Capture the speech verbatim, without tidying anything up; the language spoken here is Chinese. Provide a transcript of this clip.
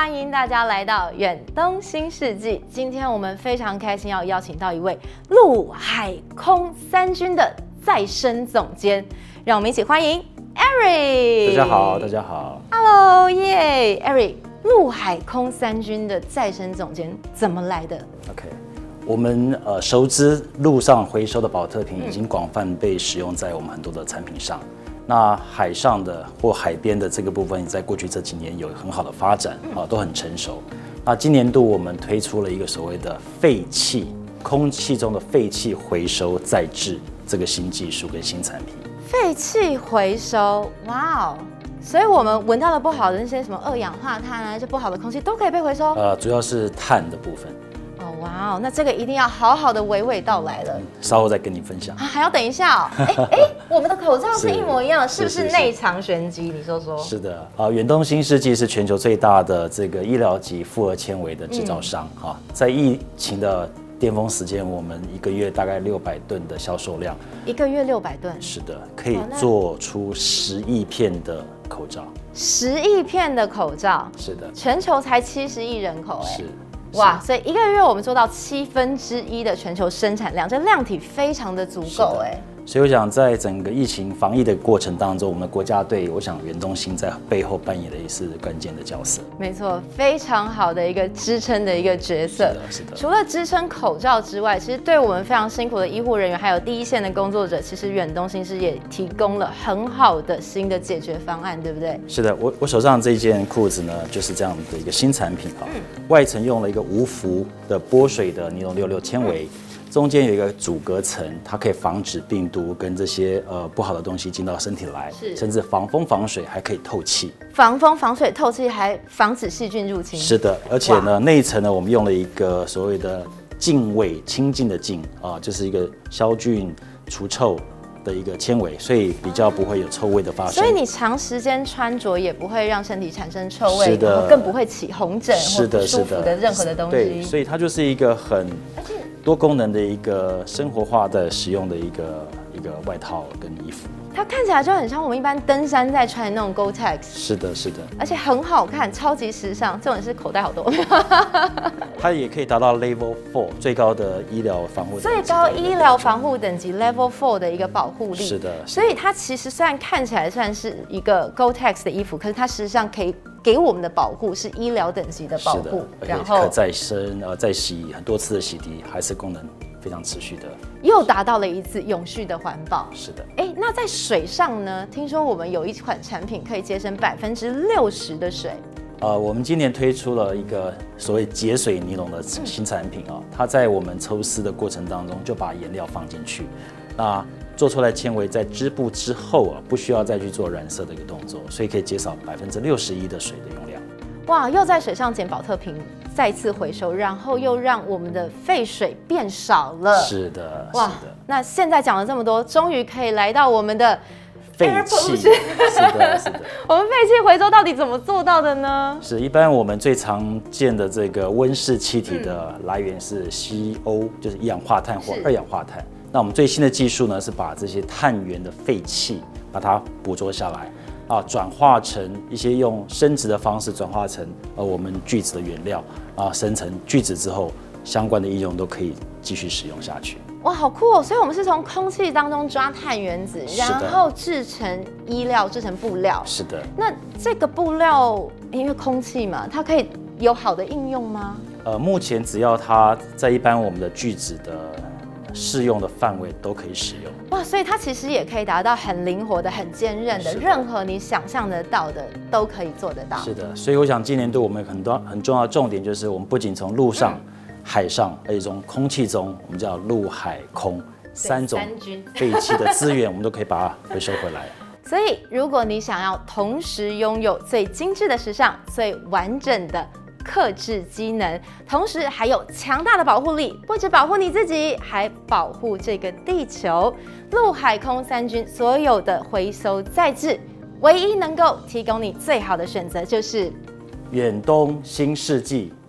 欢迎大家来到远东新世纪。今天我们非常开心要邀请到一位陆海空三军的再生总监，让我们一起欢迎 Eric。 大家好，大家好。 Hello， 耶 ，Eric， 陆海空三军的再生总监怎么来的 ？OK， 我们呃熟知陆上回收的保特瓶已经广泛被使用在我们很多的产品上。嗯那海上的或海边的这个部分，在过去这几年有很好的发展啊，都很成熟。那今年度我们推出了一个所谓的废气，空气中的废气回收再制这个新技术跟新产品。 废气回收，哇哦！所以我们闻到的不好的那些什么二氧化碳啊，那些不好的空气都可以被回收。 呃，主要是碳的部分。 哦，哇哦，那这个一定要好好的娓娓道来了。嗯、 稍后再跟你分享。 啊，还要等一下哦。哎哎，我们的口罩是一模一样的，是不是内藏玄机？你说说。 是的，啊，远东新世纪是全球最大的这个医疗级复合纤维的制造商。哈、嗯，在疫情的巅峰时间，我们一个月大概六百吨的销售量。 一个月六百吨。是的，可以做出十亿片的口罩。 十亿片的口罩。 是的。 全球才七十亿人口，哎。 是。 哇，所以一个月我们做到七分之一的全球生产量，这量体非常的足够哎。 所以我想，在整个疫情防疫的过程当中，我们的国家队，我想远东新在背后扮演的也是关键的角色。 没错，非常好的一个支撑的一个角色。 是的，是的。 除了支撑口罩之外，其实对我们非常辛苦的医护人员，还有第一线的工作者，其实远东新是也提供了很好的新的解决方案，对不对？ 是的，我我手上这件裤子呢，就是这样的一个新产品啊。嗯、外层用了一个无氟的剥水的尼龙六六纤维。嗯中间有一个阻隔层，它可以防止病毒跟这些呃不好的东西进到身体来，甚至防风防水，还可以透气。 防风防水透气，还防止细菌入侵。 是的，而且呢，内层呢，我们用了一个所谓的净味清净的净啊，就是一个消菌除臭的一个纤维，所以比较不会有臭味的发生。 所以你长时间穿着也不会让身体产生臭味， 是的， 然后更不会起红疹或不舒服的任何的东西。 对，所以它就是一个很多功能的一个生活化的使用的一个一个外套跟衣服。 它看起来就很像我们一般登山在穿的那种 Gore-Tex。 是的，是的， 而且很好看，超级时尚。这种是口袋好多。 它也可以达到 Level Four 最高的医疗防护等级， 最高医疗防护等级 Level Four 的一个保护力。 是的， 所以它其实虽然看起来算是一个 Gore-Tex 的衣服，可是它实际上可以给我们的保护是医疗等级的保护， 然后可再生呃再洗很多次的洗涤，还是功能非常持续的， 又达到了一次永续的环保。 是的， 哎，那在水上呢？听说我们有一款产品可以节省百分之六十的水。 呃，我们今年推出了一个所谓节水尼龙的新产品啊、哦，它在我们抽丝的过程当中就把颜料放进去，那做出来纤维在织布之后啊，不需要再去做染色的一个动作，所以可以减少百分之六十一的水的用量。 哇，又在水上捡保特瓶，再次回收，然后又让我们的废水变少了。 是的， 哇， 是的。 那现在讲了这么多，终于可以来到我们的废气。是的，是的。 我们废气回收到底怎么做到的呢？ 是一般我们最常见的这个温室气体的来源是 C O， 就是一氧化碳或二氧化碳。那我们最新的技术呢，是把这些碳源的废气把它捕捉下来。啊，转化成一些用生殖的方式转化成呃我们聚酯的原料啊，生成聚酯之后，相关的应用都可以继续使用下去。 哇，好酷哦！所以我们是从空气当中抓碳原子，然后制成衣料，制成布料。 是的。 那这个布料因为空气嘛，它可以有好的应用吗？ 呃，目前只要它在一般我们的聚酯的适用的范围都可以使用。 哇，所以它其实也可以达到很灵活的、很坚韧的，任何你想象得到的都可以做得到。 是的，所以我想今年度我们很多很重要的重点就是，我们不仅从陆上、嗯、海上，而且从空气中，我们叫陆海空三种废弃的资源，我们都可以把它回收回来。 所以，如果你想要同时拥有最精致的时尚、最完整的克制机能，同时还有强大的保护力，不只保护你自己，还保护这个地球。陆海空三军所有的回收再制，唯一能够提供你最好的选择就是远东新世纪。